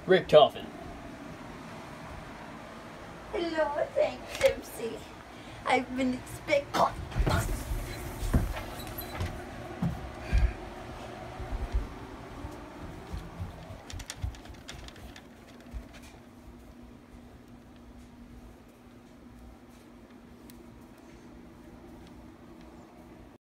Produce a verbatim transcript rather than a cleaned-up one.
Rick Toffin. Hello, thanks, Dempsey. I've been expecting.